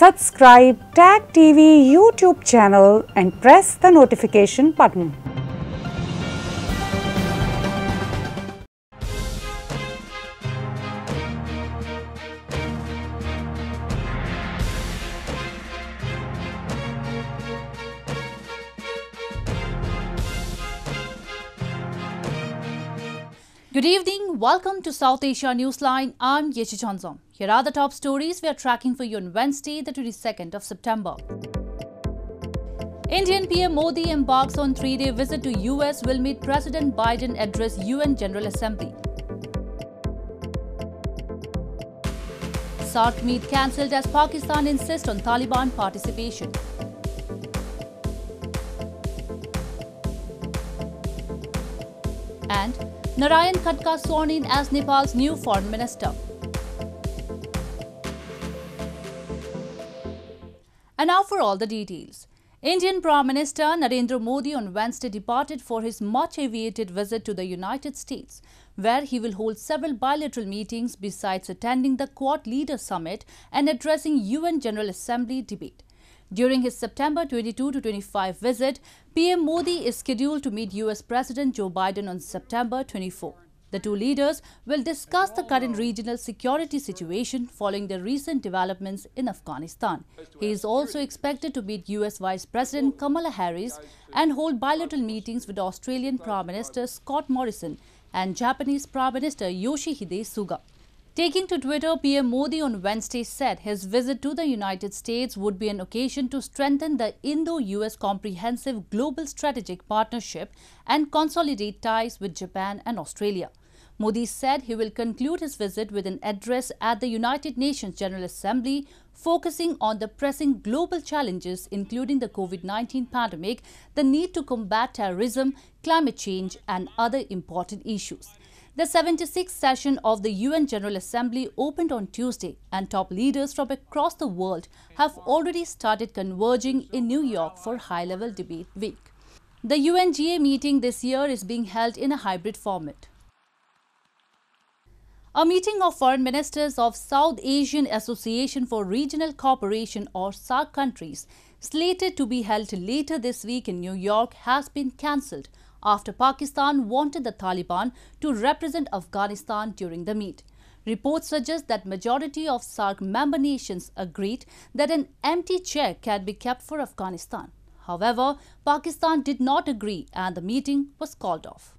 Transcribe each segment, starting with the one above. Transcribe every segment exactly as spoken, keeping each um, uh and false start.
Subscribe Tag T V YouTube channel and press the notification button. Good evening, welcome to South Asia Newsline. I'm Yechi Chanzom. Here are the top stories we are tracking for you on Wednesday, the twenty-second of September. Indian P M Modi embarks on three-day visit to U S, will meet President Biden, address U N General Assembly. SAARC meet cancelled as Pakistan insists on Taliban participation. And Narayan Khadka sworn in as Nepal's new foreign minister. And now for all the details. Indian Prime Minister Narendra Modi on Wednesday departed for his much-awaited visit to the United States, where he will hold several bilateral meetings besides attending the Quad Leaders Summit and addressing U N General Assembly debate. During his September twenty-second to twenty-fifth visit, P M Modi is scheduled to meet U S President Joe Biden on September twenty-fourth. The two leaders will discuss the current regional security situation following the recent developments in Afghanistan. He is also expected to meet U S Vice President Kamala Harris and hold bilateral meetings with Australian Prime Minister Scott Morrison and Japanese Prime Minister Yoshihide Suga. Taking to Twitter, P M Modi on Wednesday said his visit to the United States would be an occasion to strengthen the Indo-U S comprehensive global strategic partnership and consolidate ties with Japan and Australia. Modi said he will conclude his visit with an address at the United Nations General Assembly, focusing on the pressing global challenges including the COVID nineteen pandemic, the need to combat terrorism, climate change and other important issues. The seventy-sixth session of the U N General Assembly opened on Tuesday, and top leaders from across the world have already started converging in New York for high-level debate week. The U N G A meeting this year is being held in a hybrid format. A meeting of foreign ministers of South Asian Association for Regional Cooperation or SAARC countries, slated to be held later this week in New York, has been cancelled after Pakistan wanted the Taliban to represent Afghanistan during the meet. Reports suggest that majority of SAARC member nations agreed that an empty chair can be kept for Afghanistan. However, Pakistan did not agree and the meeting was called off.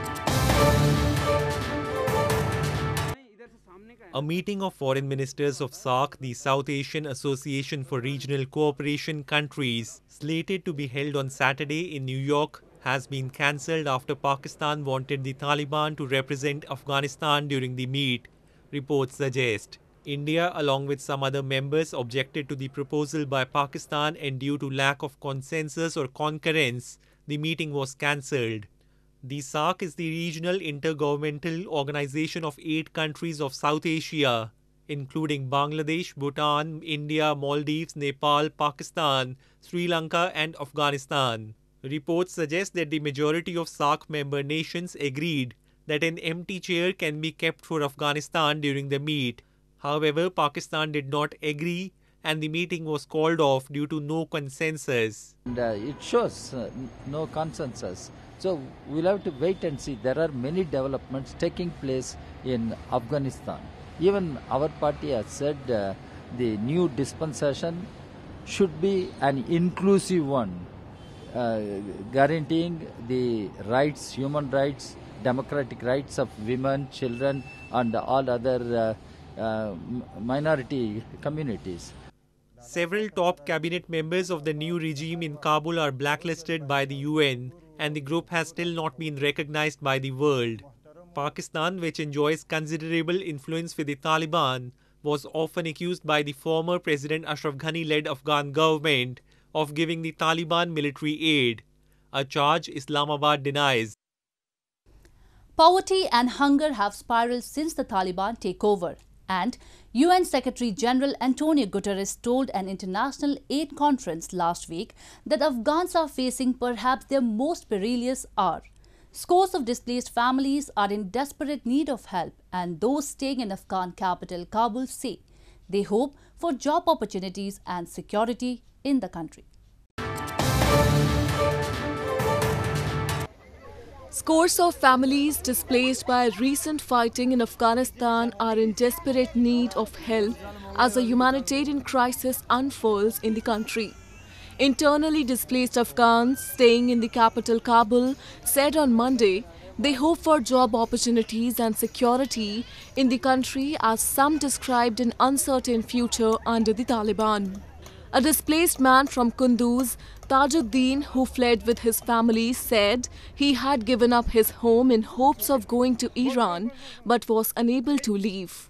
A meeting of foreign ministers of SAARC, the South Asian Association for Regional Cooperation countries, slated to be held on Saturday in New York, has been cancelled after Pakistan wanted the Taliban to represent Afghanistan during the meet, reports suggest. India, along with some other members, objected to the proposal by Pakistan, and due to lack of consensus or concurrence, the meeting was cancelled. The SAARC is the regional intergovernmental organization of eight countries of South Asia, including Bangladesh, Bhutan, India, Maldives, Nepal, Pakistan, Sri Lanka and Afghanistan. Reports suggest that the majority of SAARC member nations agreed that an empty chair can be kept for Afghanistan during the meet. However, Pakistan did not agree and the meeting was called off due to no consensus. And, uh, it shows uh, no consensus. So we'll have to wait and see. There are many developments taking place in Afghanistan. Even our party has said uh, the new dispensation should be an inclusive one, uh, guaranteeing the rights, human rights, democratic rights of women, children and all other uh, uh, minority communities. Several top cabinet members of the new regime in Kabul are blacklisted by the U N, and the group has still not been recognized by the world. Pakistan, which enjoys considerable influence with the Taliban, was often accused by the former President Ashraf Ghani-led Afghan government of giving the Taliban military aid, a charge Islamabad denies. Poverty and hunger have spiraled since the Taliban takeover, and U N Secretary General Antonio Guterres told an international aid conference last week that Afghans are facing perhaps their most perilous hour. Scores of displaced families are in desperate need of help, and those staying in Afghan capital Kabul say they hope for job opportunities and security in the country. Scores of families displaced by recent fighting in Afghanistan are in desperate need of help as a humanitarian crisis unfolds in the country. Internally displaced Afghans staying in the capital Kabul said on Monday they hope for job opportunities and security in the country as some described an uncertain future under the Taliban. A displaced man from Kunduz, Tajuddin, who fled with his family, said he had given up his home in hopes of going to Iran but was unable to leave.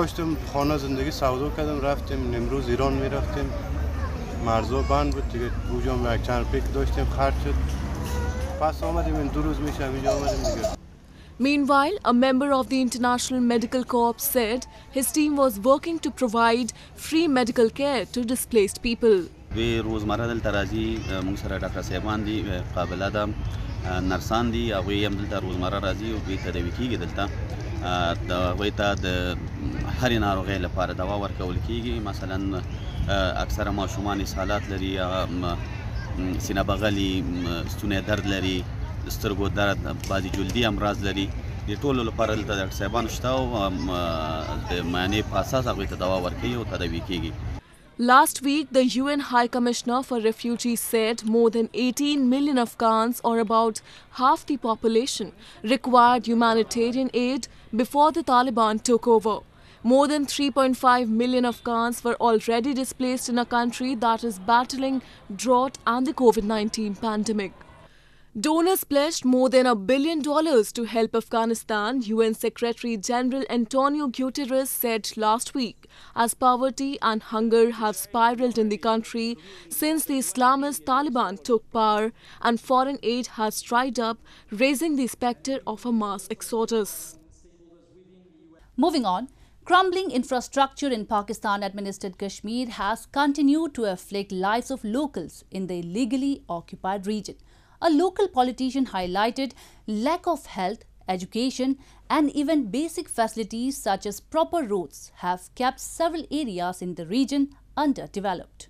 Meanwhile, a member of the International Medical Corps said his team was working to provide free medical care to displaced people. We روزمره دلته راځي موږ سره ډاکټر صاحبان دي قابله ده نرسان دي هغوی هم دلته روزمره راځي او دوی تداوي کیږي دلته د هغوی ته د هرې ناروغۍ لپاره دوا ورکول کیږي مثلا اکثره ماشومان اسهالات لري سینه بغلي ستونی درد لري سترګو درد بعضې جلدي امراض لري د ټولو لپاره دلته ډاکټر صاحبان شته او د معاینې په اساس هغوی ته دوا ورکوي او تداوي کیږي. Last week, the U N High Commissioner for Refugees said more than eighteen million Afghans, or about half the population, required humanitarian aid before the Taliban took over. More than three point five million Afghans were already displaced in a country that is battling drought and the COVID nineteen pandemic. Donors pledged more than a billion dollars to help Afghanistan, U N Secretary General Antonio Guterres said last week, as poverty and hunger have spiraled in the country since the Islamist Taliban took power and foreign aid has dried up, raising the spectre of a mass exodus. Moving on, crumbling infrastructure in Pakistan-administered Kashmir has continued to afflict lives of locals in the illegally occupied region. A local politician highlighted lack of health, education and even basic facilities such as proper roads have kept several areas in the region underdeveloped.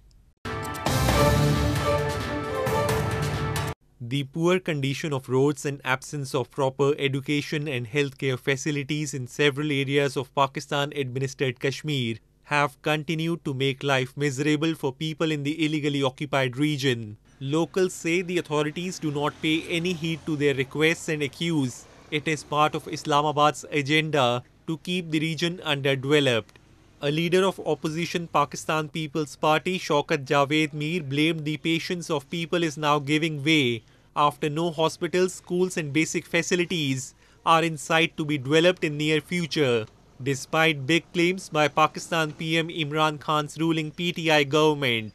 The poor condition of roads and absence of proper education and healthcare facilities in several areas of Pakistan-administered Kashmir have continued to make life miserable for people in the illegally occupied region. Locals say the authorities do not pay any heed to their requests and accuse it is part of Islamabad's agenda to keep the region underdeveloped. A leader of opposition Pakistan People's Party, Shaukat Javed Mir, blamed the patience of people is now giving way after no hospitals, schools and basic facilities are in sight to be developed in near future, despite big claims by Pakistan P M Imran Khan's ruling P T I government.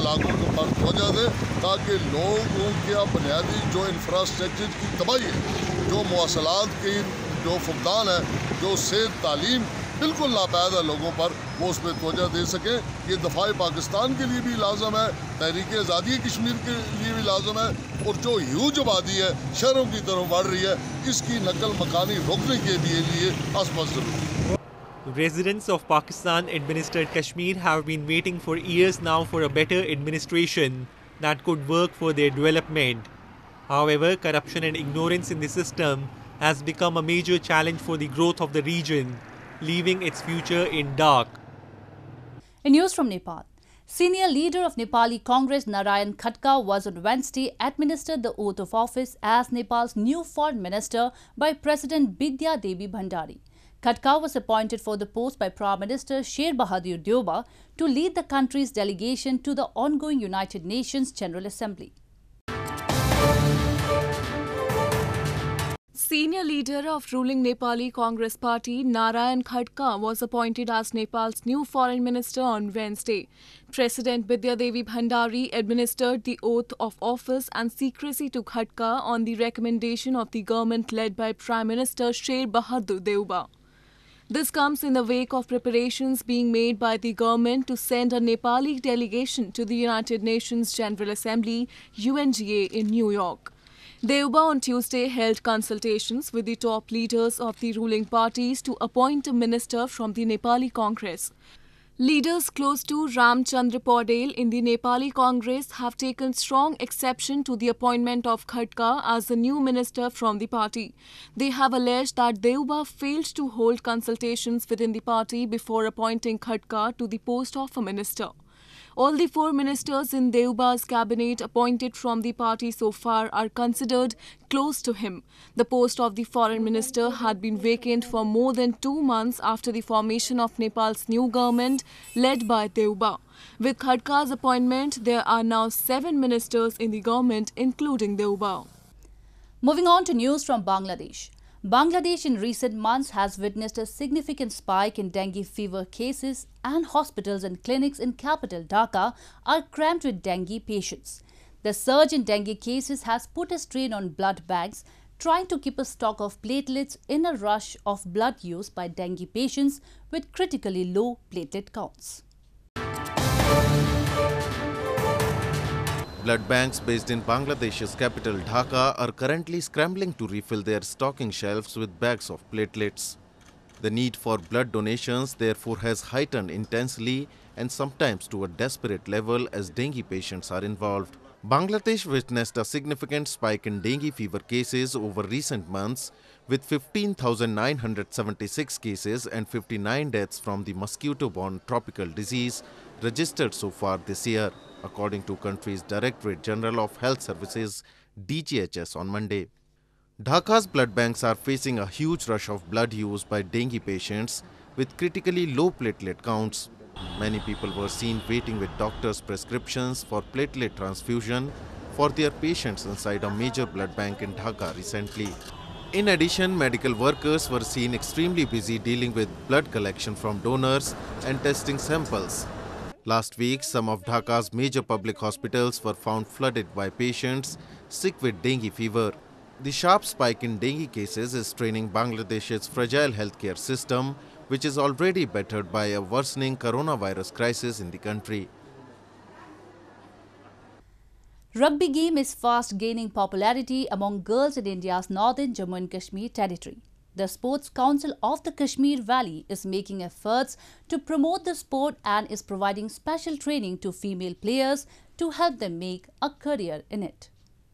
ताकि लोगों के बुनियादी जो infrastructure की तबाही है, जो मवासलात की जो फुकदान है, जो सेहत तालीम बिल्कुल नापैद है लोगों पर, वो उस पर तवज्जो दे सकें। ये दफाए पाकिस्तान के लिए भी लाजम है, तहरीक आज़ादी कश्मीर के लिए भी लाजम है और जो ह्यूज आबादी है शहरों की तरफ बढ़ रही है, इसकी नकल मकानी रोकने के लिए असमस जरूरी है। Residents of Pakistan-administered Kashmir have been waiting for years now for a better administration that could work for their development. However, corruption and ignorance in the system has become a major challenge for the growth of the region, leaving its future in dark. In news from Nepal, senior leader of Nepali Congress Narayan Khatka was on Wednesday administered the oath of office as Nepal's new foreign minister by President Bidya Devi Bhandari. Khatka was appointed for the post by Prime Minister Sher Bahadur Deuba to lead the country's delegation to the ongoing United Nations General Assembly. Senior leader of ruling Nepali Congress Party Narayan Khatka was appointed as Nepal's new foreign minister on Wednesday. President Bidya Devi Bhandari administered the oath of office and secrecy to Khatka on the recommendation of the government led by Prime Minister Sher Bahadur Deuba. This comes in the wake of preparations being made by the government to send a Nepali delegation to the United Nations General Assembly U N G A in New York. Deuba on Tuesday held consultations with the top leaders of the ruling parties to appoint a minister from the Nepali Congress. Leaders close to Ramchandra Paudel in the Nepali Congress have taken strong exception to the appointment of Khadka as the new minister from the party. They have alleged that Deuba failed to hold consultations within the party before appointing Khadka to the post of a minister. All the four ministers in Deuba's cabinet appointed from the party so far are considered close to him. The post of the foreign minister had been vacant for more than two months after the formation of Nepal's new government led by Deuba. With Khadka's appointment, there are now seven ministers in the government, including Deuba. Moving on to news from Bangladesh. Bangladesh in recent months has witnessed a significant spike in dengue fever cases, and hospitals and clinics in capital Dhaka are crammed with dengue patients. The surge in dengue cases has put a strain on blood banks, trying to keep a stock of platelets in a rush of blood used by dengue patients with critically low platelet counts. Blood banks based in Bangladesh's capital Dhaka are currently scrambling to refill their stocking shelves with bags of platelets. The need for blood donations therefore has heightened intensely and sometimes to a desperate level as dengue patients are involved. Bangladesh witnessed a significant spike in dengue fever cases over recent months, with fifteen thousand nine hundred seventy-six cases and fifty-nine deaths from the mosquito-borne tropical disease registered so far this year, according to country's Directorate General of Health Services D G H S on Monday. Dhaka's blood banks are facing a huge rush of blood used by dengue patients with critically low platelet counts. Many people were seen waiting with doctors' prescriptions for platelet transfusion for their patients inside a major blood bank in Dhaka recently. In addition, medical workers were seen extremely busy dealing with blood collection from donors and testing samples. Last week, some of Dhaka's major public hospitals were found flooded by patients sick with dengue fever. The sharp spike in dengue cases is straining Bangladesh's fragile healthcare system, which is already battered by a worsening coronavirus crisis in the country. Rugby game is fast gaining popularity among girls in India's northern Jammu and Kashmir territory. The Sports Council of the Kashmir Valley is making efforts to promote the sport and is providing special training to female players to help them make a career in it.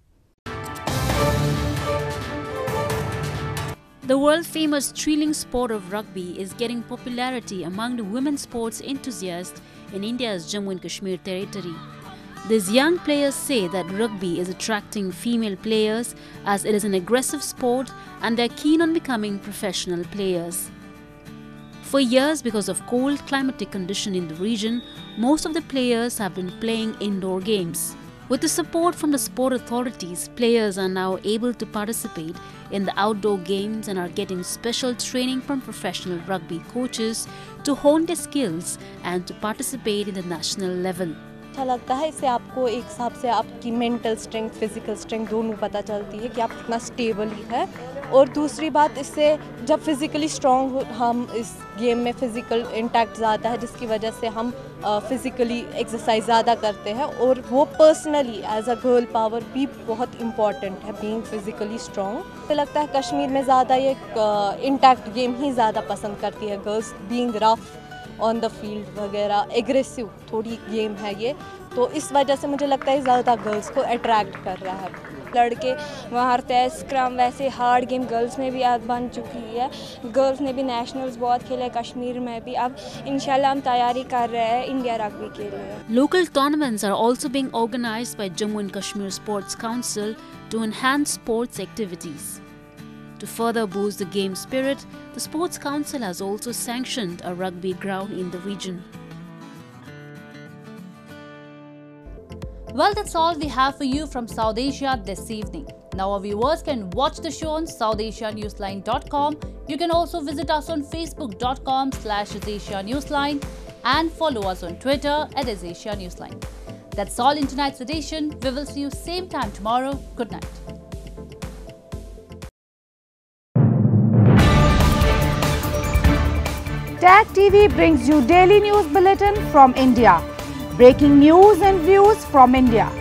The world-famous thrilling sport of rugby is getting popularity among the women's sports enthusiasts in India's Jammu and Kashmir territory. These young players say that rugby is attracting female players as it is an aggressive sport and they are keen on becoming professional players. For years, because of cold climatic condition in the region, most of the players have been playing indoor games. With the support from the sport authorities, players are now able to participate in the outdoor games and are getting special training from professional rugby coaches to hone their skills and to participate in the national level. अच्छा लगता है, इससे आपको एक हिसाब से आपकी mental strength, physical strength दोनों पता चलती है कि आप कितना स्टेबल है। और दूसरी बात, इससे जब फिजिकली स्ट्रॉन्ग हम इस गेम में फिजिकल इंटैक्ट ज़्यादा है, जिसकी वजह से हम फिजिकली एक्सरसाइज ज़्यादा करते हैं और वो personally as a girl power भी बहुत इम्पॉर्टेंट है, बीइंग फिजिकली स्ट्रॉन्ग। मुझे लगता है कश्मीर में ज़्यादा ये इंटैक्ट गेम ही ज़्यादा पसंद करती है girls, being rough on the field वगैरह, एग्रेसिव थोड़ी गेम है ये, तो इस वजह से मुझे लगता है ज़्यादा गर्ल्स को अट्रैक्ट कर रहा है। लड़के मारते हैं स्क्रम, वैसे हार्ड गेम गर्ल्स में भी आज बन चुकी है। गर्ल्स ने भी नेशनल्स बहुत खेले कश्मीर में भी, अब इंशाल्लाह हम तैयारी कर रहे हैं इंडिया रग्बी के लिए। Local tournaments are also being organized by Jammu and Kashmir Sports Council to enhance sports activities. To further boost the game spirit, the Sports Council has also sanctioned a rugby ground in the region. Well, that's all we have for you from South Asia this evening. Now our viewers can watch the show on south asia newsline dot com. You can also visit us on facebook dot com slash asia newsline and follow us on Twitter at Asia Newsline. That's all in tonight's edition. We will see you same time tomorrow. Good night. Tag T V brings you daily news bulletin from India. Breaking news and views from India.